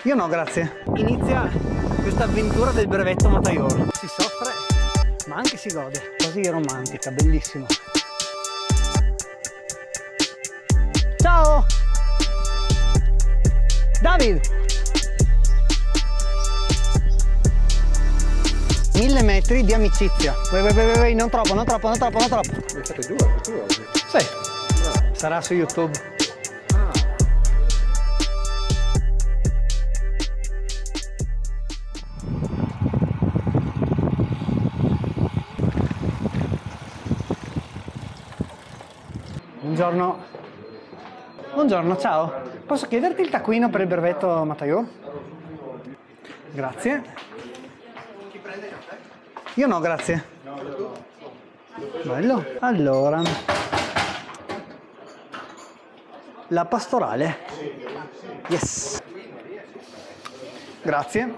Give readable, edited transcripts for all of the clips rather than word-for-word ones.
Io no, grazie. Inizia questa avventura del brevetto Mataior. Si soffre, ma anche si gode. Così romantica, bellissimo. Ciao! David! 1000 metri di amicizia. Non troppo. Ne fate due oggi? Sì. No. Sarà su YouTube. Buongiorno. Buongiorno, ciao. Posso chiederti il taccuino per il brevetto Mataior? Grazie. Chi prende il caffè? Io no, grazie. Bello. Allora. La pastorale. Yes. Grazie.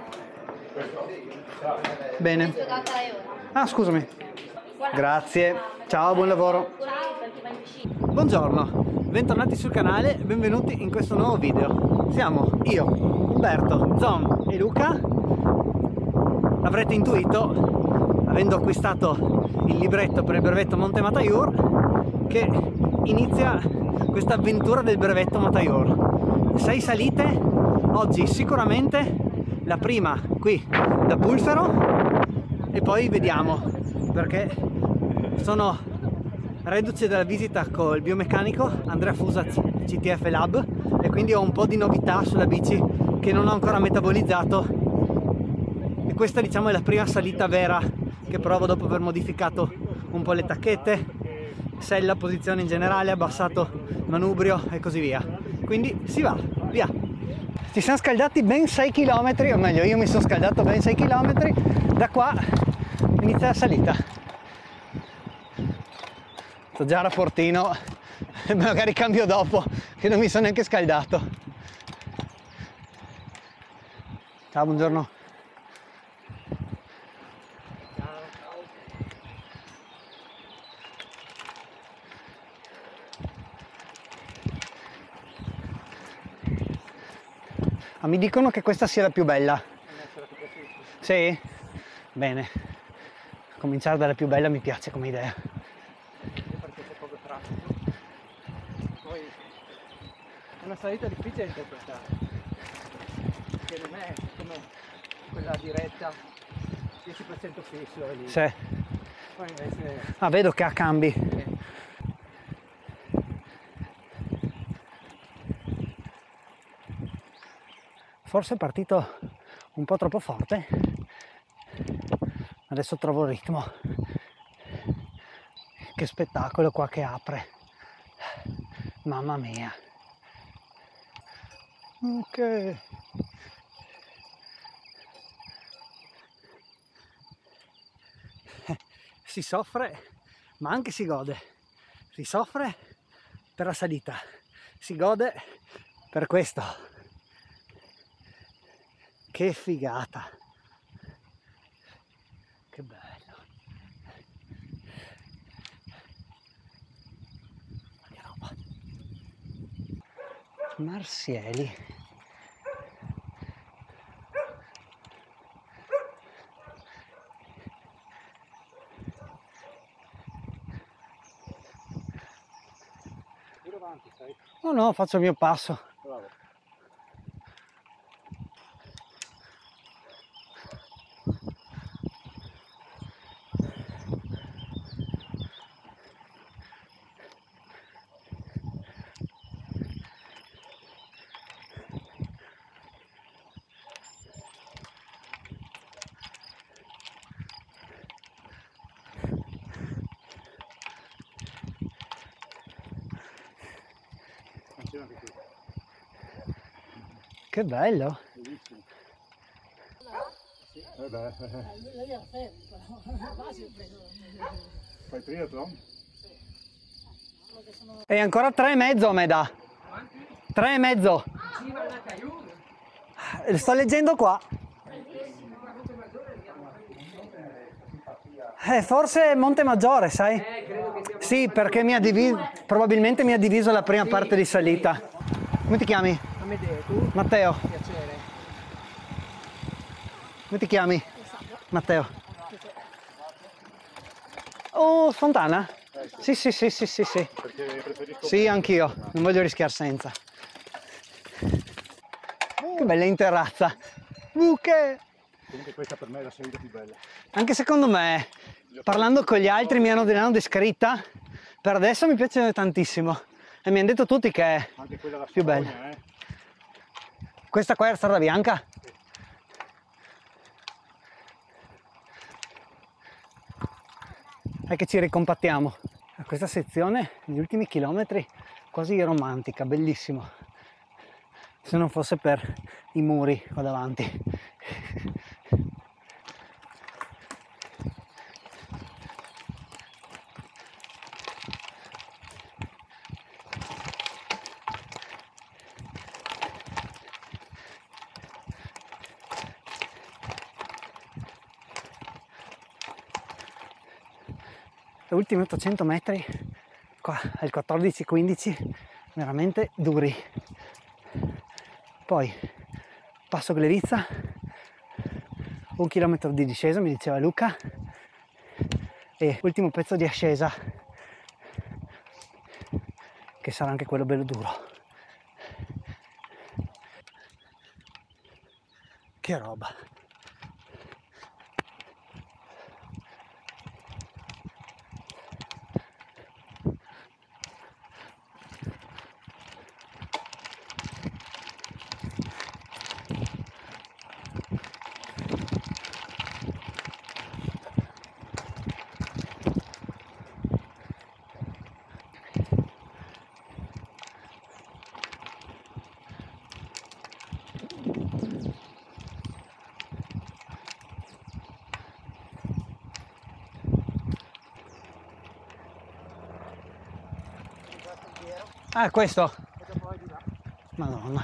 Bene. Ah, scusami. Grazie. Ciao, buon lavoro. Buongiorno, bentornati sul canale e benvenuti in questo nuovo video. Siamo io, Umberto, Zom e Luca. L'avrete intuito, avendo acquistato il libretto per il brevetto Monte Mataior, che inizia questa avventura del brevetto Mataior. 6 salite, oggi sicuramente la prima qui da Pulfero e poi vediamo, perché sono reduce dalla visita col biomeccanico Andrea Fusa CTF Lab e quindi ho un po' di novità sulla bici che non ho ancora metabolizzato, e questa diciamo è la prima salita vera che provo dopo aver modificato un po' le tacchette, sella, posizione in generale, abbassato manubrio e così via. Quindi si va, via! Ci siamo scaldati ben 6 km, o meglio io mi sono scaldato ben 6 km, da qua inizia la salita. Sto già a rapportino, magari cambio dopo, che non mi sono neanche scaldato. Ciao, buongiorno. Ah, mi dicono che questa sia la più bella. Sì? Bene. Cominciare dalla più bella mi piace come idea. Poi è una salita difficile da interpretare, perché non è come quella diretta 10% fisso lì. Sì. Poi invece... Ah, vedo che ha cambi. Forse è partito un po' troppo forte. Adesso trovo il ritmo. Che spettacolo qua che apre. Mamma mia. Ok. Si soffre, ma anche si gode. Si soffre per la salita. Si gode per questo. Che figata. Che bello. Marsieli. Tiro avanti, sai? Oh no, faccio il mio passo. Bravo. Che bello. Bellissimo. Fai triathlon? E ancora 3,5 a me dà. 3,5. Sto leggendo qua. Forse Monte Maggiore, sai? Sì, perché mi ha diviso, probabilmente mi ha diviso la prima parte di salita. Come ti chiami? Amedeo, tu? Matteo. Piacere. Come ti chiami? Matteo. Oh, Fontana? Sì, sì, sì, sì, sì, sì. Sì, anch'io. Non voglio rischiare senza. Che bella interrazza. Buche! Comunque questa per me è la salita più bella. Anche secondo me, parlando con gli altri, l'hanno descritta. Per adesso mi piace tantissimo. E mi hanno detto tutti che è Anche quella da più bella. Savonia, Questa qua è la strada bianca? È che ci ricompattiamo. A questa sezione, negli ultimi chilometri, quasi romantica, bellissimo. Se non fosse per i muri qua davanti. Gli ultimi 800 metri qua al 14-15 veramente duri. Poi passo Glevizza, 1 chilometro di discesa, mi diceva Luca, e ultimo pezzo di ascesa, che sarà anche quello bello duro. Che roba! Ah, questo? Madonna.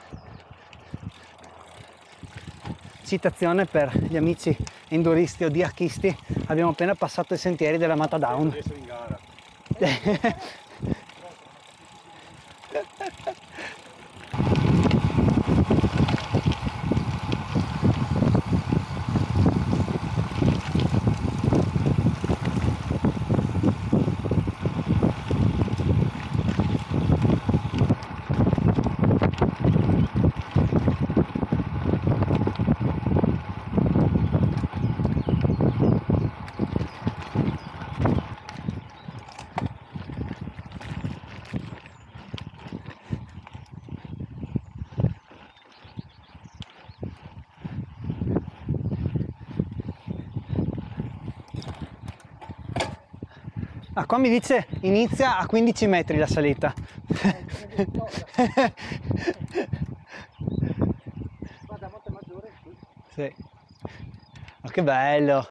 Citazione per gli amici enduristi o diachisti, abbiamo appena passato i sentieri della Mata Down. Ah, qua mi dice inizia a 15 metri la salita. Guarda, Monte Maggiore qui. Sì. Ma che bello!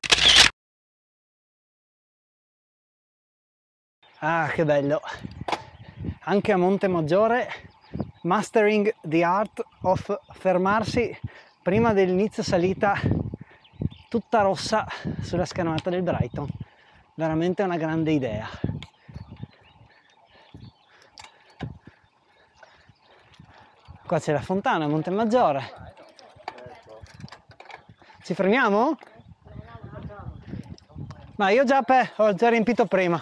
Ah, che bello! Anche a Monte Maggiore, mastering the art of fermarsi prima dell'inizio salita tutta rossa sulla scanalata del Brighton. Veramente una grande idea. Qua c'è la fontana, Monte Maggiore. Ci fermiamo? Ma io ho già riempito prima.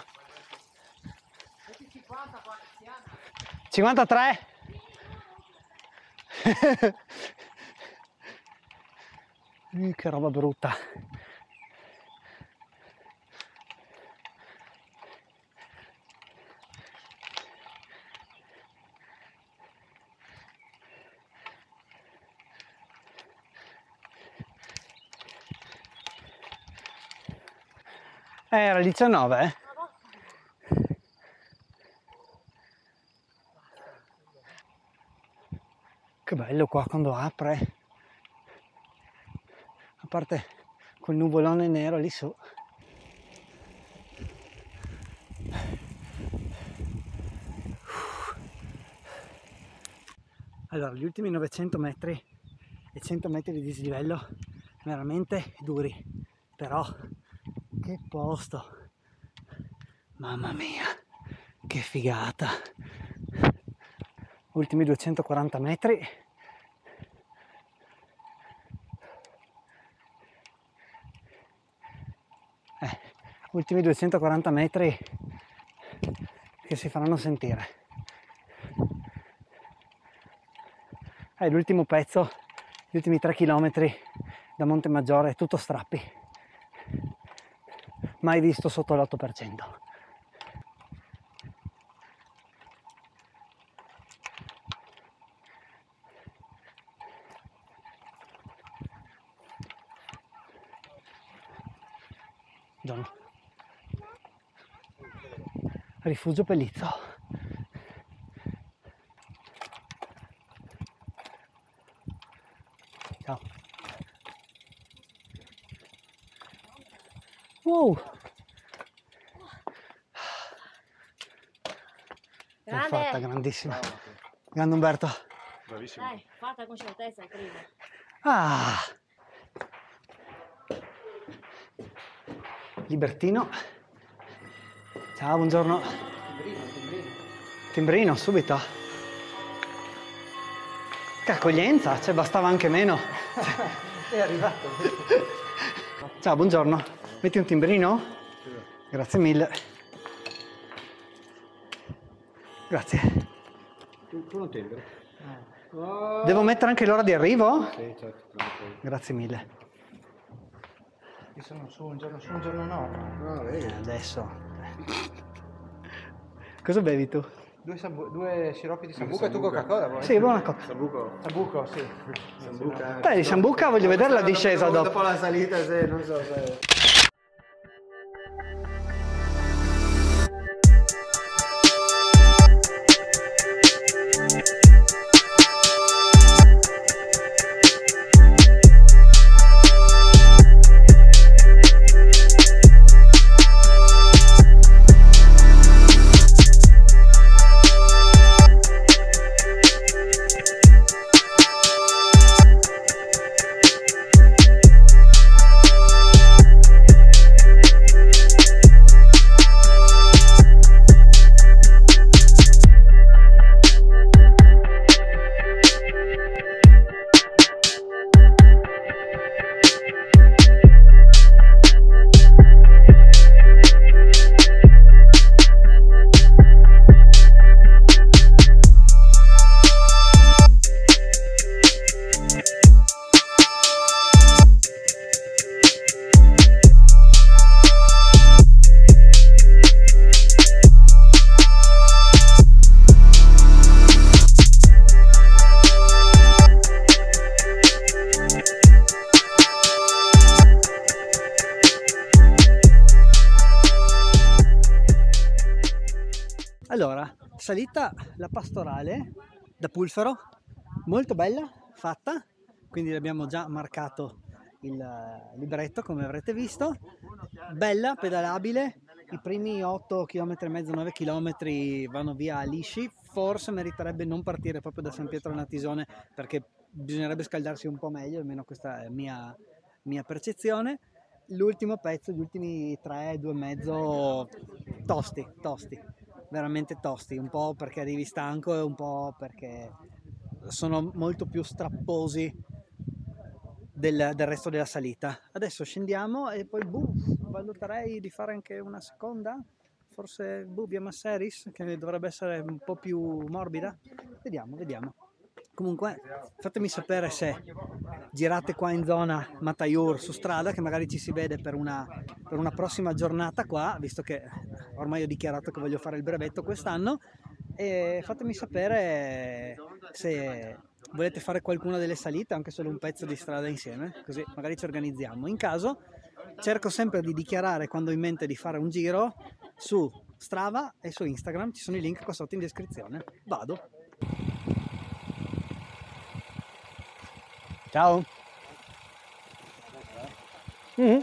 53? Che roba brutta. Era il 19, eh? Che bello qua quando apre. A parte quel nuvolone nero lì su. Allora, gli ultimi 900 metri e 100 metri di dislivello veramente duri, però che posto, mamma mia, che figata. Ultimi 240 metri ultimi 240 metri che si faranno sentire. L'ultimo pezzo, gli ultimi 3 km da Montemaggiore, tutto strappi, mai visto sotto l'8%. Buongiorno. Rifugio Pellizzo. Ciao. Wow. L'hai fatta, grandissima. Grande Umberto. Bravissimo. Dai, fatta con certezza il primo. Ah. Libertino. Ciao, buongiorno. Timbrino, subito. Che accoglienza, cioè bastava anche meno. È arrivato. Ciao, buongiorno. Metti un timbrino? Grazie mille. Grazie. Tu non timbri? Devo mettere anche l'ora di arrivo? Sì, certo. Grazie mille. Io sono su un giorno no. No, vedi. Adesso. Cosa bevi tu? Due sciroppi di sambuca e tu Coca-Cola vuoi? Sì, buona cosa. Sambuco, sì. Sambuca. Beh, di Sambuca voglio vedere la discesa dopo. Dopo la salita, se non so se... Allora, salita la pastorale da Pulfero, molto bella, fatta, quindi l'abbiamo già marcato il libretto come avrete visto, bella, pedalabile, i primi 8 km e mezzo, 9 km vanno via lisci, forse meriterebbe non partire proprio da San Pietro Natisone perché bisognerebbe scaldarsi un po' meglio, almeno questa è mia percezione. L'ultimo pezzo, gli ultimi 3, 2,5 tosti, veramente tosti, un po' perché arrivi stanco e un po' perché sono molto più strapposi del resto della salita. Adesso scendiamo e poi valuterei di fare anche una seconda, forse via Masseris, che dovrebbe essere un po' più morbida. Vediamo. Comunque fatemi sapere se girate qua in zona Mataiur su strada, che magari ci si vede per una prossima giornata qua, visto che ormai ho dichiarato che voglio fare il brevetto quest'anno, e fatemi sapere se volete fare qualcuna delle salite, anche solo un pezzo di strada insieme, così magari ci organizziamo. In caso cerco sempre di dichiarare quando ho in mente di fare un giro su Strava e su Instagram, ci sono i link qua sotto in descrizione. Vado! Ciao! In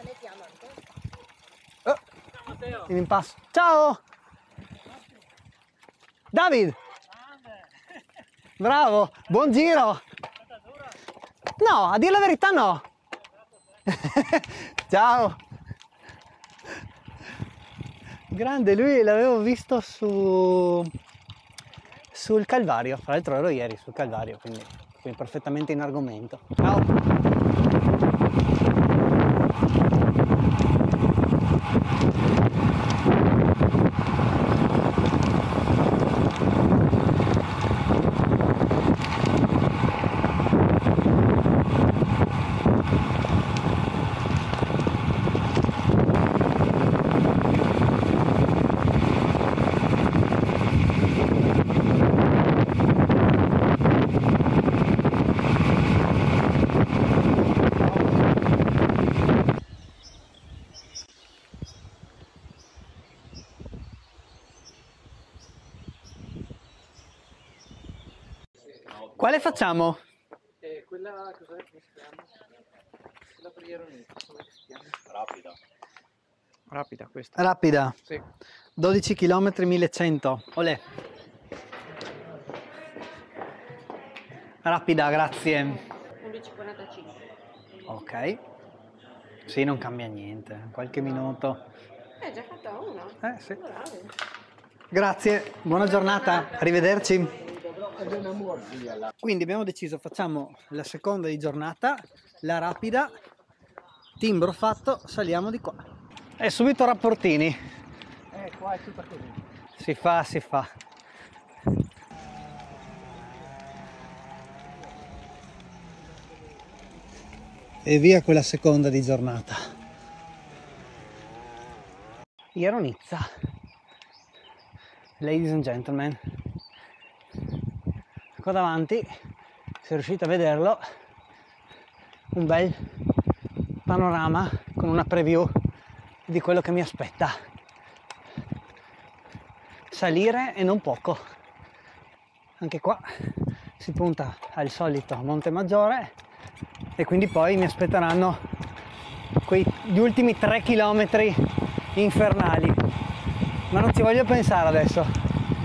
impasse. Ciao! David! Bravo! Buon giro! No, a dire la verità no! Ciao! Grande, lui l'avevo visto sul Calvario, tra l'altro ero ieri sul Calvario, quindi perfettamente in argomento. Ciao! Quale facciamo? Quella, cos'è che si chiama? Quella per gli aeroniti, come si chiama? Rapida. Rapida questa. Rapida. Sì. 12 km 1100. Olè. Rapida, grazie. 11,45. Ok. Sì, non cambia niente. Qualche minuto. Già fatta una. Sì. Bravo. Grazie, buona giornata, arrivederci. Quindi abbiamo deciso, facciamo la seconda di giornata, la rapida, timbro fatto, saliamo di qua. E subito rapportini. Qua è tutta così. Si fa, si fa. E via quella seconda di giornata. Ieronizza. Ladies and gentlemen. Qua davanti, se riuscite a vederlo, un bel panorama con una preview di quello che mi aspetta. Salire e non poco. Anche qua si punta al solito Monte Maggiore e quindi poi mi aspetteranno gli ultimi 3 chilometri infernali, ma non ci voglio pensare adesso.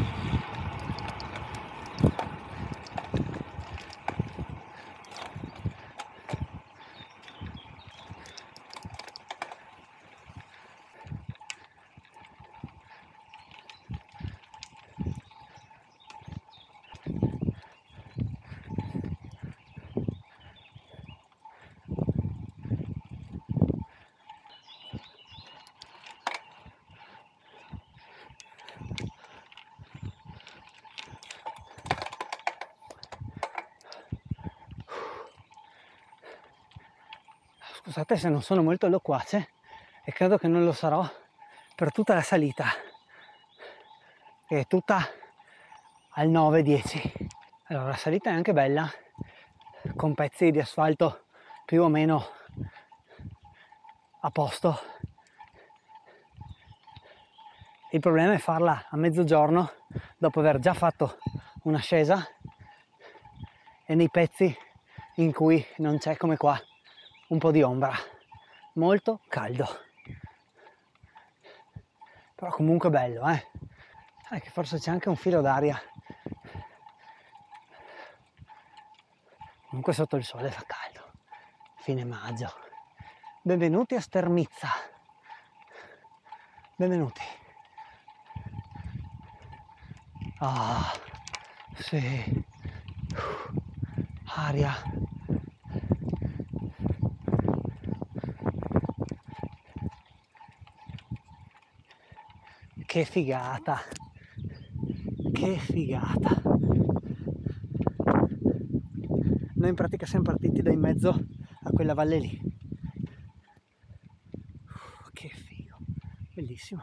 Scusate se non sono molto loquace e credo che non lo sarò per tutta la salita, che è tutta al 9-10. Allora, la salita è anche bella, con pezzi di asfalto più o meno a posto. Il problema è farla a mezzogiorno dopo aver già fatto un'ascesa e nei pezzi in cui non c'è, come qua, un po' di ombra, molto caldo, però comunque bello, sai che forse c'è anche un filo d'aria, comunque sotto il sole fa caldo, fine maggio. Benvenuti a Stermizza, benvenuti. Ah, sì, aria. Che figata, che figata. Noi in pratica siamo partiti da in mezzo a quella valle lì. Che figo, bellissimo.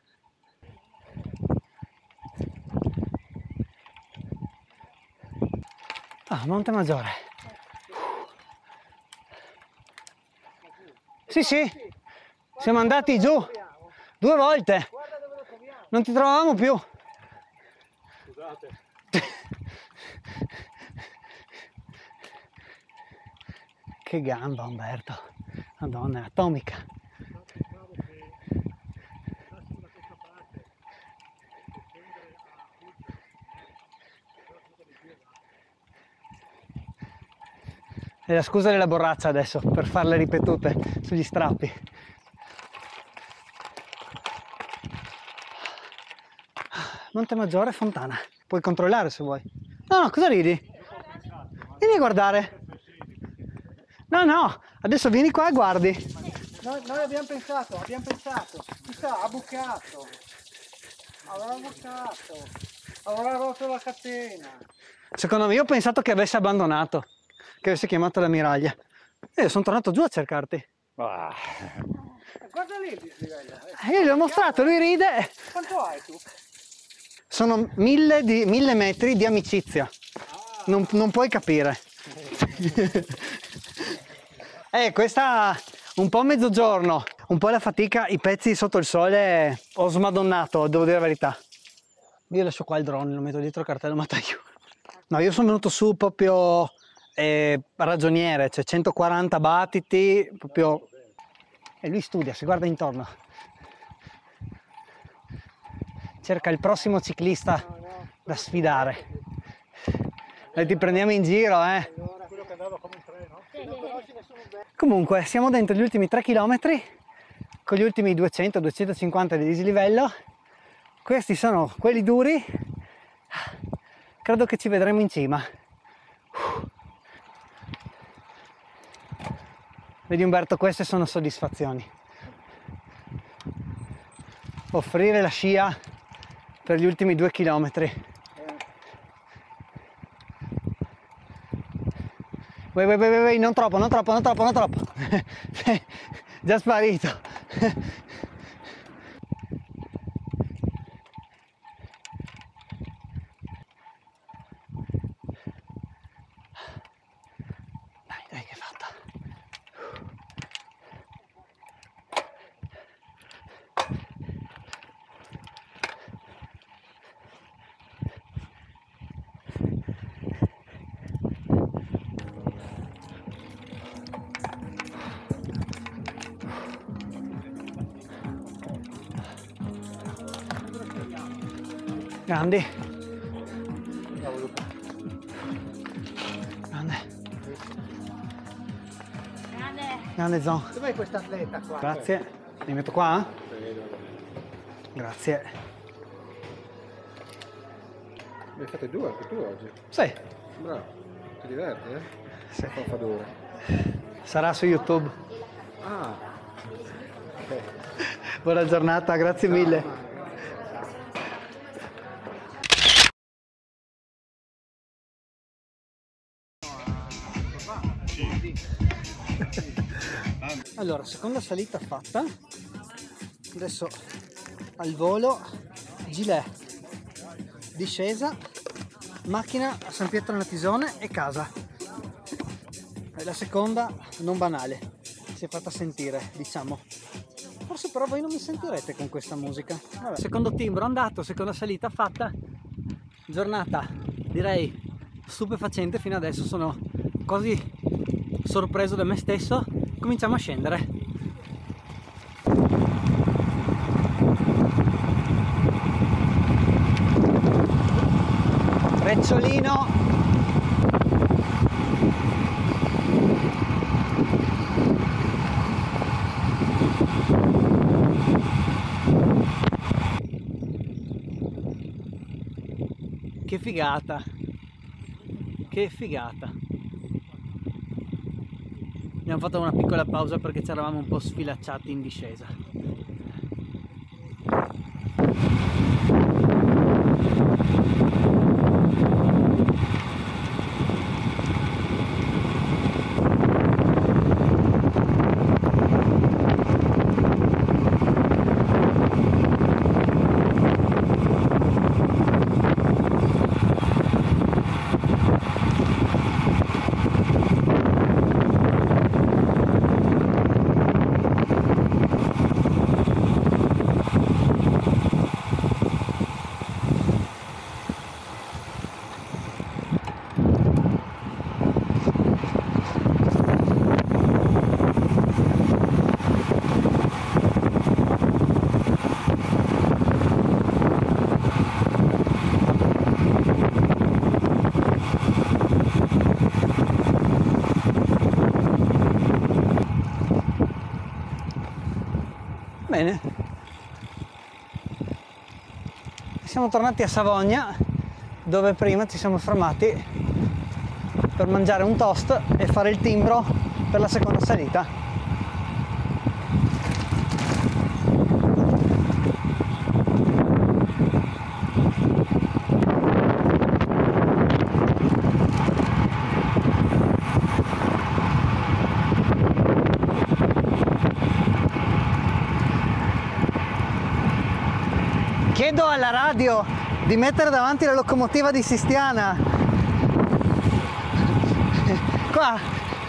Ah, Monte Maggiore. Sì, sì, siamo andati giù 2 volte. Non ti trovavamo più. Scusate. Che gamba, Umberto. Madonna, è atomica. È la scusa della borraccia adesso, per farle ripetute sugli strappi. Monte Maggiore, Fontana. Puoi controllare se vuoi. No, no, cosa ridi? Vieni a guardare. No, no, adesso vieni qua e guardi. Noi abbiamo pensato, chissà, ha bucato. Avrà rotto la catena. Secondo me, io ho pensato che avesse abbandonato, che avesse chiamato l'ammiraglia. E io sono tornato giù a cercarti. Ah. Guarda lì il dislivello. Io gli ho mostrato, lui ride. Quanto hai tu? Sono 1000 metri di amicizia. Non puoi capire. Questa un po' mezzogiorno, un po' la fatica, i pezzi sotto il sole ho smadonnato, devo dire la verità. Io lascio qua il drone, lo metto dietro il cartello Mataiu. No, io sono venuto su proprio ragioniere, cioè 140 battiti, proprio... E lui studia, si guarda intorno. Cerca il prossimo ciclista da sfidare. Noi ti prendiamo in giro, eh? Quello che andava come un treno. Non conosci nessuno bene. Comunque, siamo dentro gli ultimi 3 km, con gli ultimi 200-250 di dislivello. Questi sono quelli duri. Credo che ci vedremo in cima. Vedi Umberto, queste sono soddisfazioni. Offrire la scia per gli ultimi 2 chilometri. Vai, non troppo. Già sparito. Dai, che è fatta. Grandi. Grande Zon. Dov'è questa atleta qua? Grazie. Mi metto qua? Grazie. Ne hai fatte 2 anche tu oggi? Sì. Bravo. Ti diverti, eh? Sì. Fa dura. Sarà su YouTube. Ah. Ok. Buona giornata, grazie mille. Allora, seconda salita fatta. Adesso al volo, gilet, discesa, macchina a San Pietro Natisone e casa. E la seconda non banale, si è fatta sentire, diciamo. Forse però voi non mi sentirete con questa musica. Vabbè. Secondo timbro andato, seconda salita fatta. Giornata direi stupefacente, fino adesso sono quasi sorpreso da me stesso. Cominciamo a scendere. Recciolino. Che figata. Che figata. Abbiamo fatto una piccola pausa perché ci eravamo un po' sfilacciati in discesa. Bene, siamo tornati a Savogna, dove prima ci siamo fermati per mangiare un toast e fare il timbro per la seconda salita. Chiedo alla radio di mettere davanti la locomotiva di Sistiana. Qua.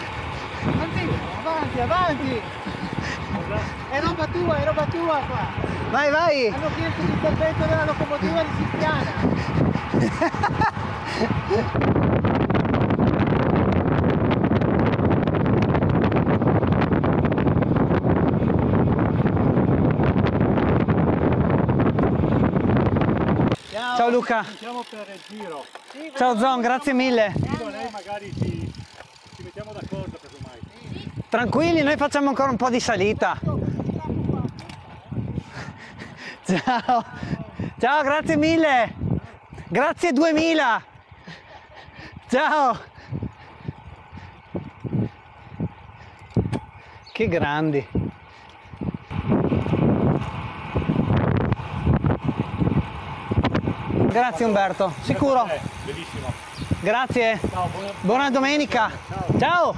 Avanti. È roba tua qua. Vai. Hanno chiesto l'intervento della locomotiva di Sistiana. Ciao Luca. Siamo per il giro. Ciao Zon, grazie mille. Io e lei magari ci mettiamo d'accordo casomai. Tranquilli, noi facciamo ancora un po' di salita. Ciao. Ciao, grazie mille. Grazie 2000. Ciao. Che grandi. Grazie Umberto, sicuro. Bellissimo. Grazie. Ciao, Buona domenica. Ciao.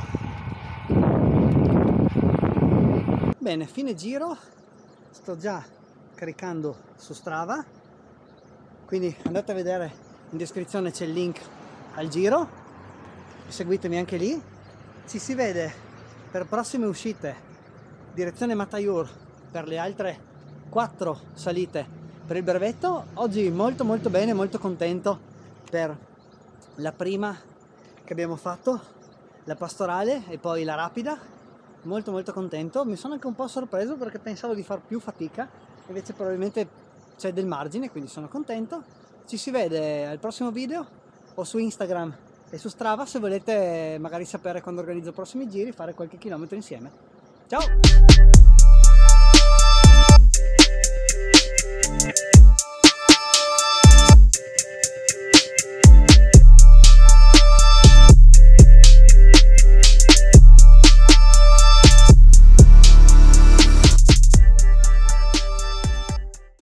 Bene, fine giro. Sto già caricando su Strava. Quindi andate a vedere, in descrizione c'è il link al giro. Seguitemi anche lì. Ci si vede per prossime uscite. Direzione Mataiur per le altre 4 salite per il brevetto. Oggi molto bene, molto contento per la prima che abbiamo fatto, la pastorale e poi la rapida. Molto contento. Mi sono anche un po' sorpreso perché pensavo di far più fatica, invece probabilmente c'è del margine, quindi sono contento. Ci si vede al prossimo video o su Instagram e su Strava se volete magari sapere quando organizzo i prossimi giri, fare qualche chilometro insieme. Ciao!